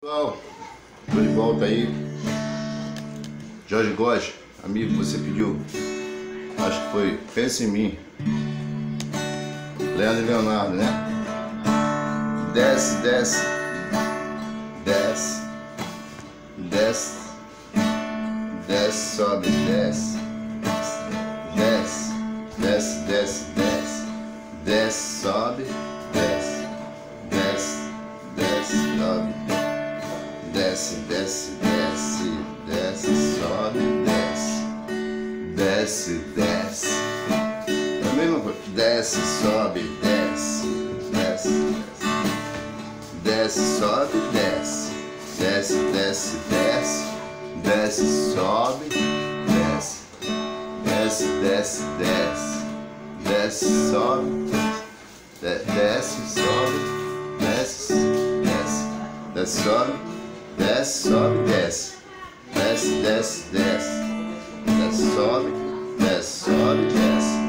Pessoal, tô de volta aí. Jorge Góes, amigo, você pediu, acho que foi Pensa em Mim. Leandro e Leonardo, né? Desce, desce, desce, desce, desce, sobe, desce, desce, desce, desce, desce, desce, sobe, desce, desce, desce, sobe, desce, desce, desce, desce, sobe, desce, desce, desce. É a mesma coisa. Desce, sobe, desce, desce, desce, desce, sobe, desce, desce, desce, desce, desce, sobe, desce, desce, desce, desce, desce, sobe, desce, sobe, desce, desce, desce, sobe, desce, sobe, desce, desce, desce, desce, desce, sobe, desce, sobe, desce.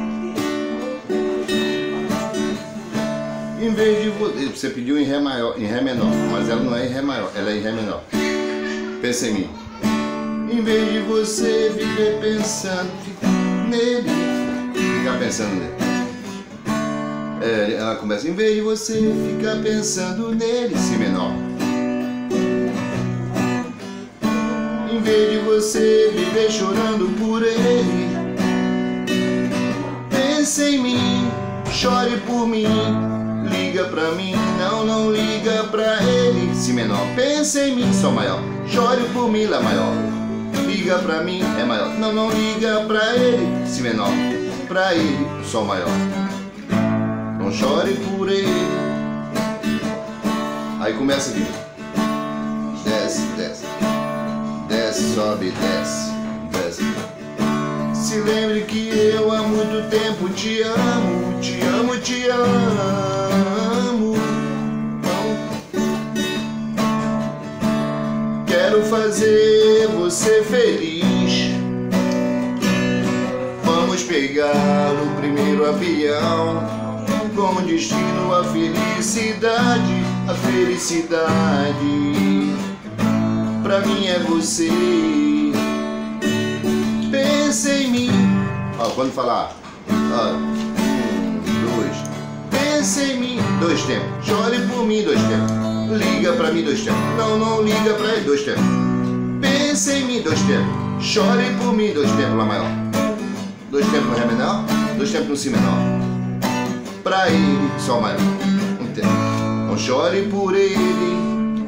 Em vez de você pediu em Ré maior, em Ré menor, mas ela não é em Ré maior, ela é em Ré menor. Pensa em mim. Em vez de você viver pensando nele, ficar pensando nele. Ela começa, em vez de você ficar pensando nele, Si menor. Em vez de você viver chorando por ele, pensa em mim, chore por mim. Liga pra mim, não liga pra ele, Si menor. Pensa em mim, Sol maior. Chore por mim, Lá maior. Liga pra mim, Ré maior. Não liga pra ele, Si menor. Pra ele, Sol maior. Não chore por ele. Aí começa aqui. Desce, desce. Desce, sobe, desce, desce. Se lembre que eu há muito tempo te amo, te amo, te amo. Quero fazer você feliz. Vamos pegar o primeiro avião com destino à felicidade, a felicidade. Pra mim é você. Pensa em mim. Ó, quando falar, ó, 1, 2, pensa em mim, 2 tempos. Chore por mim, 2 tempos. Liga pra mim, 2 tempos. Não liga pra ele, 2 tempos. Pensa em mim, 2 tempos. Chore por mim, 2 tempos, Lá maior. 2 tempos no Ré menor, 2 tempos no Si menor. Pra ele, Sol maior. 1 tempo. Não chore por ele.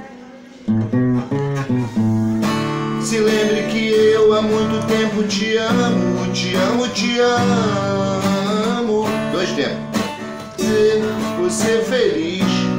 Se lembre que eu há muito tempo te amo, te amo, te amo. 2 tempos. Ser você feliz.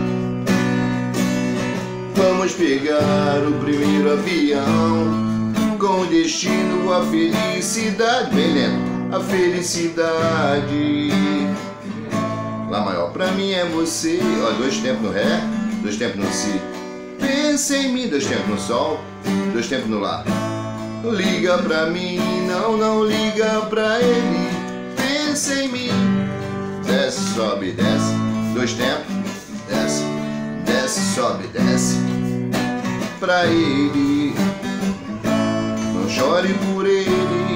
Vamos pegar o primeiro avião com destino à felicidade. Bem lento. A felicidade. Lá maior. Pra mim é você. Ó, 2 tempos no Ré, 2 tempos no Si. Pensa em mim, 2 tempos no Sol, 2 tempos no Lá. Liga pra mim, não liga pra ele. Pensa em mim. Desce, sobe, desce. 2 tempos. Desce, desce, sobe, desce. Pra ele. Não chore por ele.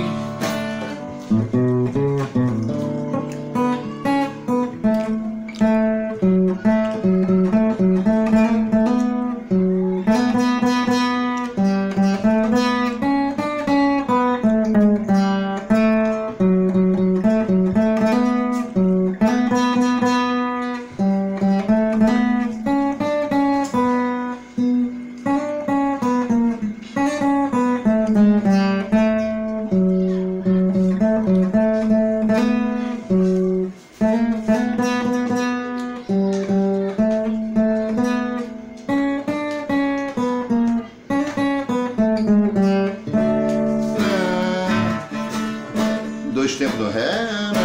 Dois tempos no Ré.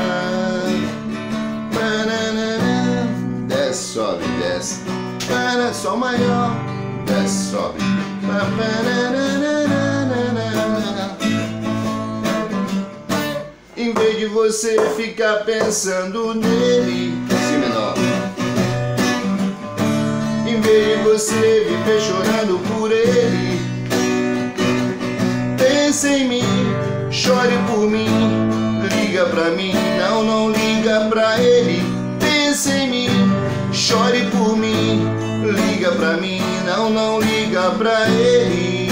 Desce, sobe, desce. Sol maior. Desce, sobe. Em vez de você ficar pensando nele, Si menor. e você me vê chorando por ele. Pense em mim, chore por mim, liga pra mim, não liga pra ele. Pense em mim, chore por mim, liga pra mim, não liga pra ele,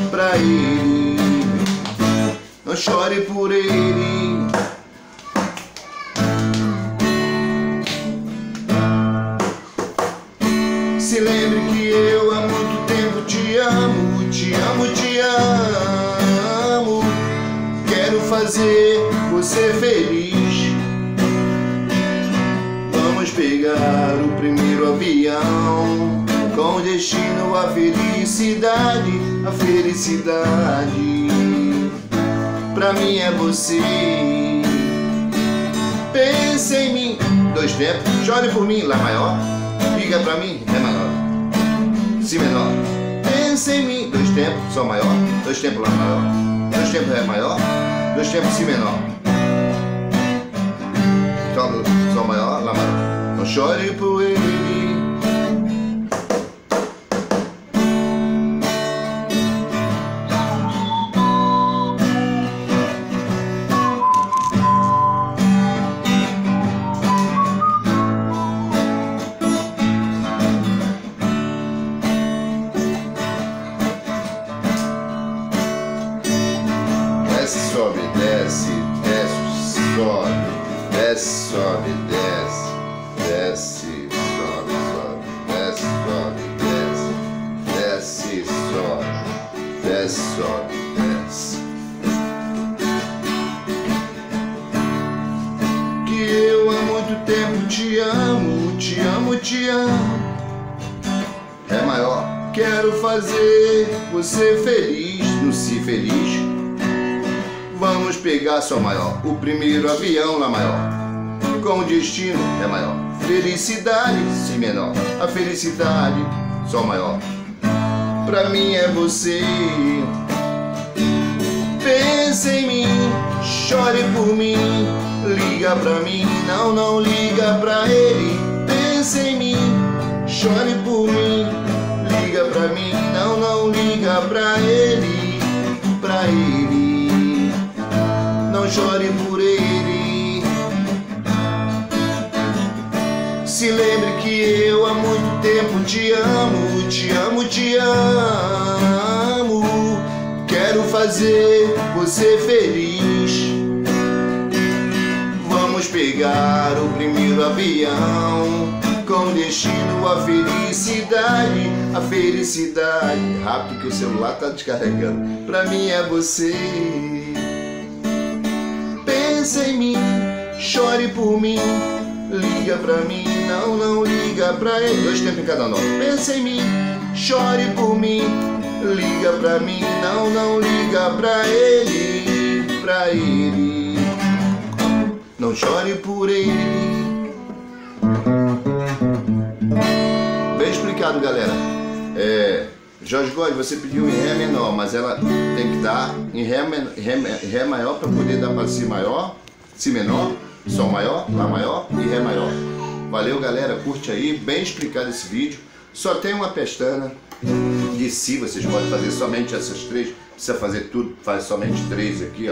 não chore por ele. Se lembre que eu há muito tempo te amo, te amo, te amo. Quero fazer você feliz. Vamos pegar o primeiro avião com destino à felicidade, a felicidade. Pra mim é você. Pense em mim. 2 tempos, chore por mim, Lá maior. Liga pra mim, Ré maior, Si menor. Pense em mim. 2 tempos, Sol maior. 2 tempos, Lá maior. 2 tempos, Ré maior. 2 tempos, Si menor. Sol maior, Lá maior. Não chore por ele. Sobe, desce, desce, sobe, desce, sobe, desce, desce, sobe, sobe, desce, sobe, desce, desce, sobe, desce, sobe, desce. Que eu há muito tempo te amo, te amo, te amo. Ré maior. Quero fazer você feliz, no Si feliz. Vamos pegar Sol maior, o primeiro avião, Lá maior, com destino, Ré maior. Felicidade, Si menor, a felicidade, Sol maior. Pra mim é você. Pense em mim, chore por mim, liga pra mim, não liga pra ele. Pense em mim, chore por mim, liga pra mim, não liga pra ele, não chore por ele. Se lembre que eu há muito tempo te amo, te amo, te amo. Quero fazer você feliz. Vamos pegar o primeiro avião com destino à felicidade, a felicidade. Rápido que o celular tá descarregando. Pra mim é você. Pense em mim, chore por mim, liga pra mim, não liga pra ele. 2 tempos em cada nome. Pense em mim, chore por mim, liga pra mim, não liga pra ele, não chore por ele. Bem explicado, galera. Jorge God, você pediu em Ré menor, mas ela tem que estar em Ré maior para poder dar para Si maior, Si menor, Sol maior, Lá maior e Ré maior. Valeu, galera, curte aí, bem explicado esse vídeo. Só tem uma pestana de Si, vocês podem fazer somente essas 3, precisa fazer tudo, faz somente 3 aqui, ó.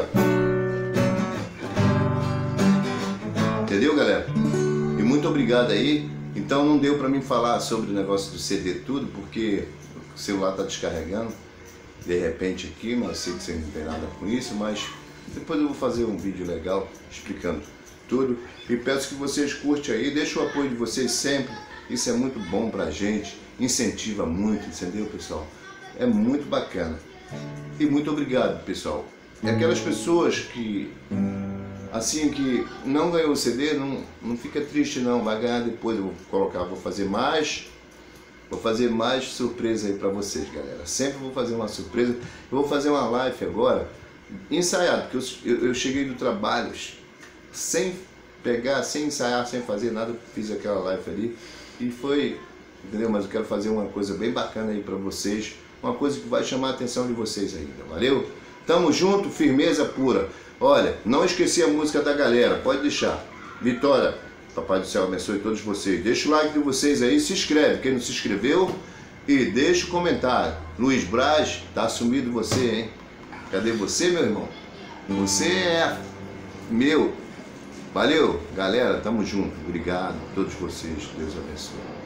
Entendeu, galera? E muito obrigado aí. Então não deu para mim falar sobre o negócio do CD tudo, porque o celular está descarregando de repente aqui, mas eu sei que você não tem nada com isso, mas depois eu vou fazer um vídeo legal explicando tudo. E peço que vocês curtem aí, deixem o apoio de vocês sempre, isso é muito bom pra gente, incentiva muito, entendeu, pessoal? É muito bacana. E muito obrigado, pessoal. É aquelas pessoas que, assim, que não ganhou o CD, não fica triste não, vai ganhar depois, eu vou colocar, vou fazer mais surpresa aí pra vocês, galera. Sempre vou fazer uma surpresa. Eu vou fazer uma live agora, ensaiado, porque eu cheguei do trabalho sem pegar, sem ensaiar, sem fazer nada, fiz aquela live ali e foi, entendeu? Mas eu quero fazer uma coisa bem bacana aí pra vocês, uma coisa que vai chamar a atenção de vocês ainda, valeu? Tamo junto, firmeza pura. Olha, não esqueci a música da galera, pode deixar. Vitória, Papai do Céu abençoe todos vocês. Deixa o like de vocês aí, se inscreve, quem não se inscreveu, e deixa o comentário. Luiz Braz, tá sumido você, hein? Cadê você, meu irmão? Você é meu. Valeu, galera, tamo junto. Obrigado a todos vocês. Deus abençoe.